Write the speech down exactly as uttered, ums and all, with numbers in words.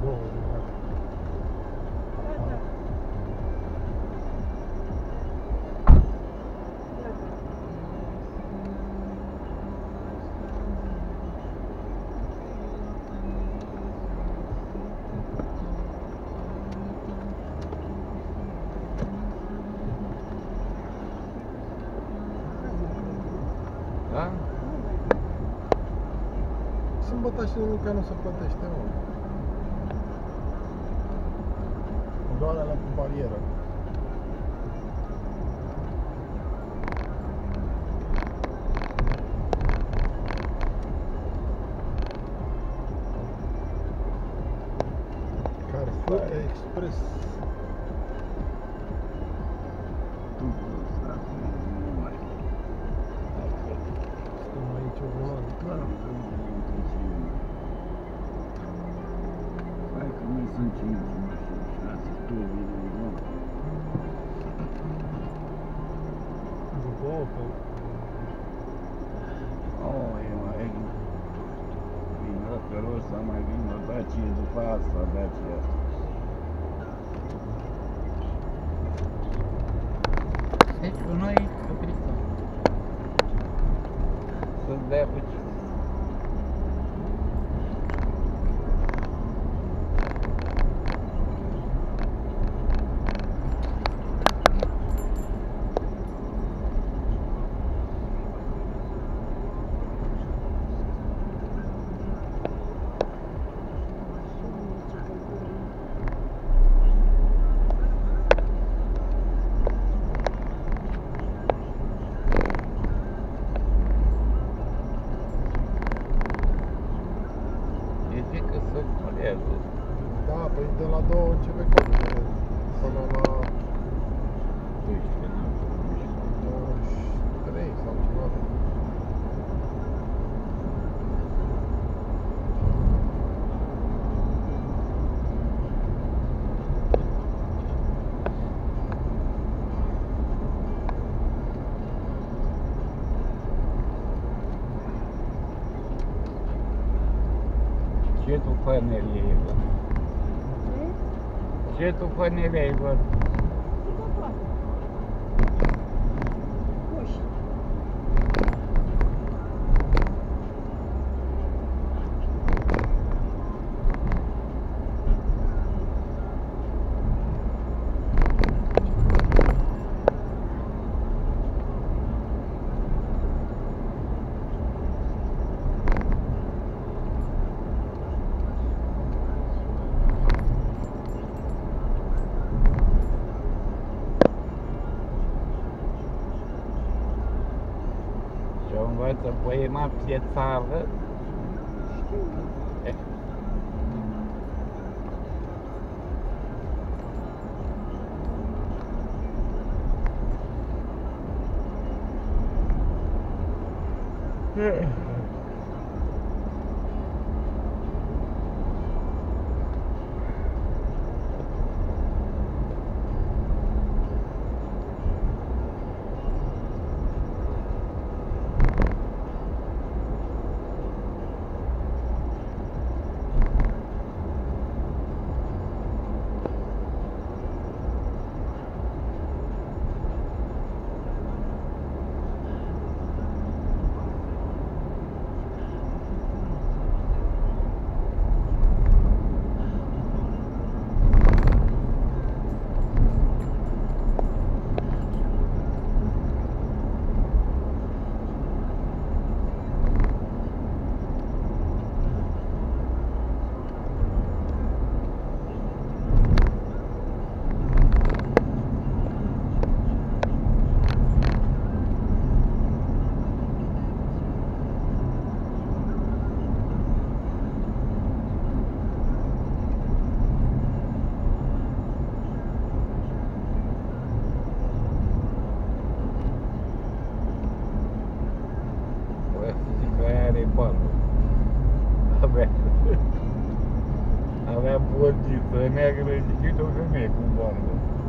două de care. Da? Sâmbătă și duminica nu se plătește, mă. Doar alea cu barieră. Carrefour Express. Stăm aici o grămadă. Hai că mai sunt cinci, șase, două mii. După Opel. Oh, e mai vin Opelul ăsta, mai vin o Dacia după asta, Dacia asta. Deci cu noi capricăm. Să-ți dea pe ce. Da, păi de la două începe codul până la douăzeci și trei sau ceva. Ce tu pănelie, bă? Ce tu pănelie, bă? Și o învăță poema piețară. Yeah. Avea, avea portiță neagră și câte o femeie cu barbă.